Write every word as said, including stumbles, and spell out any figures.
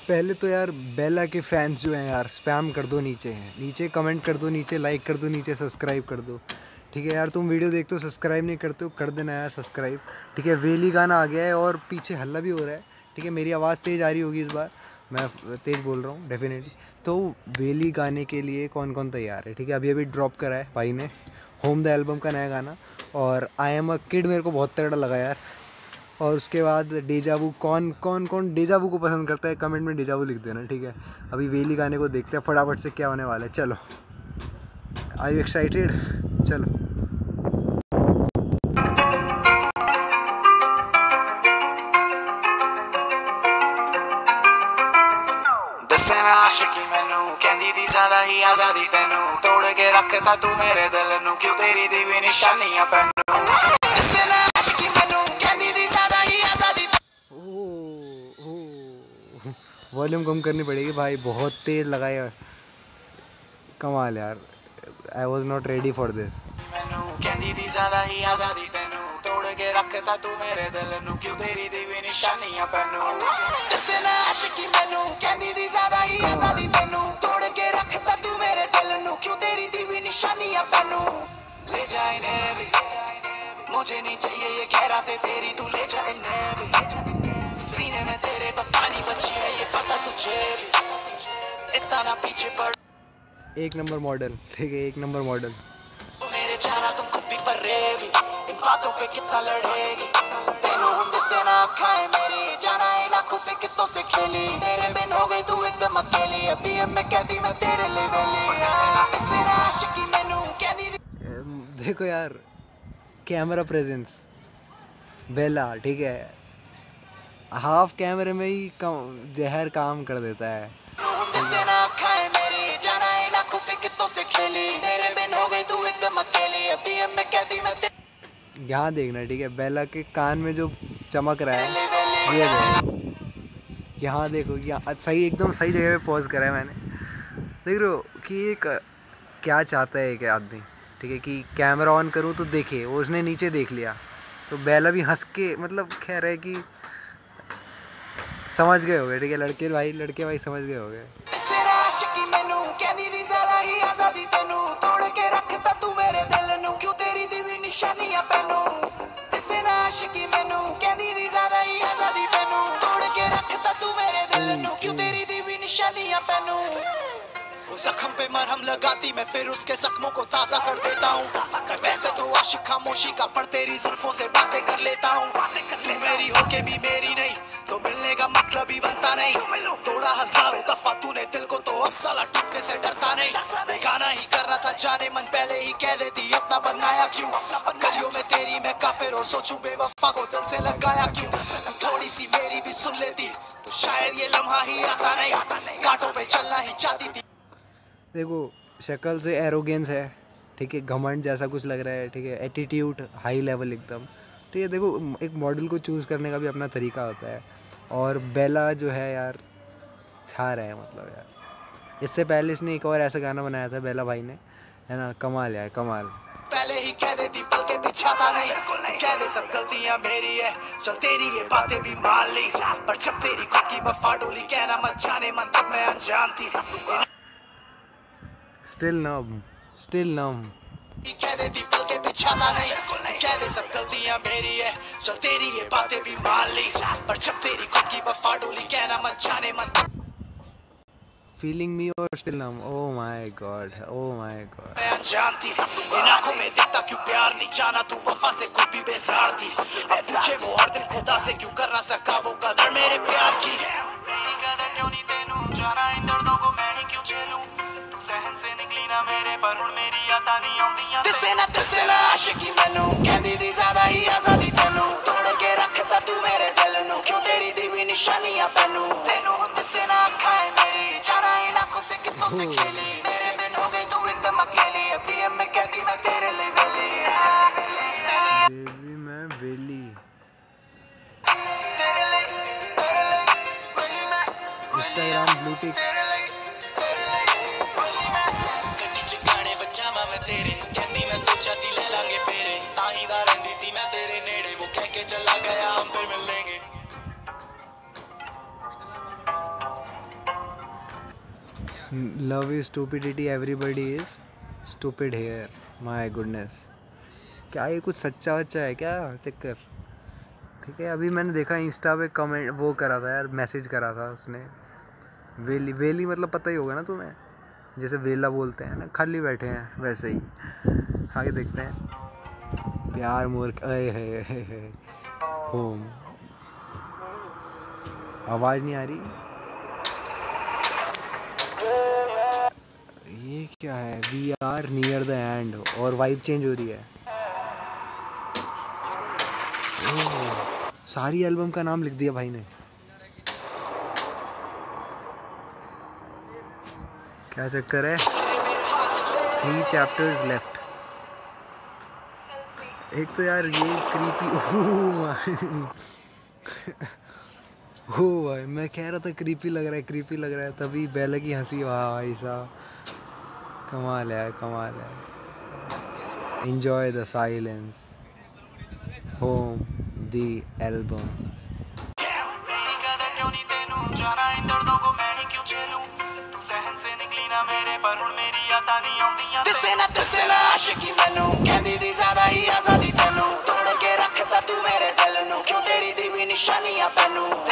पहले तो यार बेला के फैंस जो हैं यार स्पैम कर दो, नीचे हैं, नीचे कमेंट कर दो, नीचे लाइक कर दो, नीचे सब्सक्राइब कर दो। ठीक है यार, तुम वीडियो देखते हो सब्सक्राइब नहीं करते हो, कर देना यार सब्सक्राइब। ठीक है, वेली गाना आ गया है और पीछे हल्ला भी हो रहा है। ठीक है, मेरी आवाज़ तेज़ आ रही होगी इस बार, मैं तेज़ बोल रहा हूँ डेफिनेटली। तो वेली गाने के लिए कौन कौन तैयार है? ठीक है, अभी अभी ड्रॉप करा है भाई ने होम द एल्बम का नया गाना, और आई एम अ किड मेरे को बहुत तगड़ा लगा यार। और उसके बाद डेजावू, कौन कौन कौन डेजावू को पसंद करता है कमेंट में डेजावू लिख देना। ठीक है, अभी वेली गाने को देखते हैं फटाफट से क्या होने वाला है। चलो, आर यू एक्साइटेड? चलो। आशिकी मैनू कहंदी दी ज़्यादा ही आज़ादी तैनू तोड़ के रखता तू मेरे दिल नू क्यों तेरी दी भी निशानियां पैनू आशिकी मैनू कहंदी दी ज़्यादा ही आज़ादी। वॉल्यूम कम करनी पड़ेगी भाई, बहुत तेज लगाया। कमाल यार, I was not ready for this. मैनू कहंदी दी ज़्यादा ही आज़ादी तैनू तोड़ के रखता तू मेरे दिल नू क्यों तेरी दी भी निशानियां पैनू आशिकी मैनू कहंदी दी ज़्यादा ही आज़ादी तैनू तोड़ के रखता तू मेरे दिल नू क्यों तेरी दी भी निशानियां पैनू ले जाए ने भी मुझे नहीं चाहिए ये कह रहा थे तेरी तू ले जाए ने भी सीने में तेरे पानी बची है ये पता तुझे भी इतना ना पीछे पड़। एक नंबर मॉडल, ठीक है, एक नंबर मॉडल। मेरे जाना तुम खुद भी पर रे भी इन बातों पे कितना लड़ेगी तेनू हुंदे से ना खाए मेरी जाना है लाखों से कितों से खेली तेरे बिन हो गई तू एकदम अकेली अभी अब मैं कहती मैं तेरे लिए वेली इससे ना आशिकी मैनू कहनी। देखो यार, कैमरा प्रेजेंस बेला, ठीक है, हाफ कैमरे में ही कम जहर काम कर देता है। यहाँ देखना, ठीक है, बेला के कान में जो चमक रहा है ये देखो, यहाँ देखो, यहाँ सही, एकदम सही जगह पे पॉज करा है मैंने। देख रहे हो कि एक क्या चाहता है एक आदमी। ठीक है, कि कैमरा ऑन करूँ तो देखे, वो उसने नीचे देख लिया तो बेला भी हंस के, मतलब कह रहा है कि समझ गए होगे। ठीक है, लड़के भाई लड़के भाई समझ गए होगे। जख्म पे मरहम लगाती मैं फिर उसके जख्मों को ताजा कर देता हूँ वैसे तो आशिक खामोशी का पर तेरी जुल्फों से बातें कर लेता हूँ तू मेरी होके भी मेरी नहीं तो मिलने का मतलब ही बनता नहीं तोड़ा हजारों दफा तूने दिल को तो अब साला टूटने से डरता नहीं बेगाना ही करना था जाने मन पहले ही कह देती अपना बनाया क्यों गलियों में तेरी मैं काफिर और सोचूं बेवफा को दिल से लगाया क्यों थोड़ी सी मेरी भी सुन लेती तो शायद ये लम्हा ही आता नहीं कांटों पे चलना ही चाहती थी। देखो शक्ल से एरोगेंस है, ठीक है, घमंड जैसा कुछ लग रहा है। ठीक है, एटीट्यूड हाई लेवल एकदम। ठीक है, देखो एक मॉडल को चूज़ करने का भी अपना तरीका होता है, और बेला जो है यार छा रहा है, मतलब यार। इससे पहले इसने एक और ऐसा गाना बनाया था बेला भाई ने, है ना, कमाल यार, कमाल। पहले ही कह देती पल के बिछाता नहीं कह दे सब गलतियां मेरी है चल तेरी ये बातें भी मान ली पर जब तेरी खुद की वफा डोली कहना मत जाने मन तब मैं अनजान थी स्टिल नम स्टिल नम कह देती पल के बिछाता नहीं कह दे सब गलतियां मेरी है चल तेरी ये बातें भी मान ली पर जब तेरी खुद की वफा डोली कहना मत जाने मन फीलिंग मी और still numb. Oh my god, oh my god. मैं अनजान थी इन आंखों में देखता क्यों प्यार नहीं जाना तू वफा से खुद भी बेजार थी अब पूछे वो हर दिन खुदा से क्यों कर ना सका वो कदर मेरे प्यार की मेरी कदर क्यों नहीं तेनू जाना इन दर्दों को मैं ही क्यों झेलूं तू सहन से निकली ना मेरे पर हुण मेरी यादां नहीं आउंदियां दिसे ना दिसे ना आशिकी मैनू कहंदी दी ज़्यादा ही आज़ादी तैनू तोड़ के रखता तू मेरे दिल नू क्यों तेरी दी भी निशानियां पैनू तैनू हुण दिसे ना खाए मेरी जाना इन आंखों से कितों से खेली मेरे बिन हो गई तू एकदम अकेली अभी अब मैं कहती मैं तेरे लिए वेली बेबी मैं वेली इंस्टाग्राम ब्लू टिक तेरे कहती मैं सोचा सी ले लांगे फेरे ताही दा रहंदी सी मैं तेरे नेड़े वो कह के चला गया हम फिर मिलेंगे love is stupidity, everybody is stupid here. My goodness, क्या ये कुछ सच्चा वच्चा है क्या चक्कर? ठीक है, अभी मैंने देखा इंस्टा पे कमेंट वो करा था यार, मैसेज करा था उसने, वेली वेली मतलब पता ही होगा ना तुम्हें, जैसे वेला बोलते हैं ना, खाली बैठे हैं वैसे ही। आगे देखते हैं। प्यार मूर्ख, अय है, है, है। होम, आवाज़ नहीं आ रही, ये क्या है? We are near the end, और वाइब चेंज हो रही है। ओह, सारी एल्बम का नाम लिख दिया भाई ने। क्या चक्कर है? Three chapters left. एक तो यार ये क्रीपी, हो भाई, मैं कह रहा था क्रीपी लग रहा है, क्रीपी लग रहा है, तभी बेला की हंसी। वाह भाई साहब, कमाल है, कमाल है। Enjoy the silence, home the album. सहन से निकली ना मेरे पर हुण मेरी यादां नहीं आउंदियां दिसे ना दिसे ना आशिकी मैनू कहंदी दी ज़्यादा ही आज़ादी तैनू तोड़ के रखता तू मेरे दिल नू क्यों तेरी दी भी निशानियां पैनू